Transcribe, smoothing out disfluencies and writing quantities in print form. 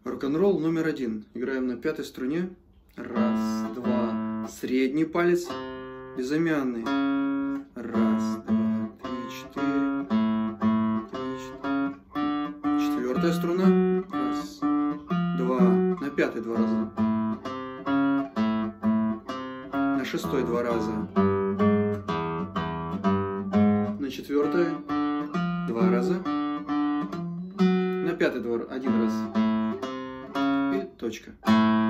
Рок-н-ролл номер 1. Играем на пятой струне. Раз, два. Средний палец. Безымянный. Раз, два, три, четыре. Четвертая струна. Раз, два. На пятой 2 раза. На шестой 2 раза. На четвертой 2 раза. На пятой 1 раз. И точка.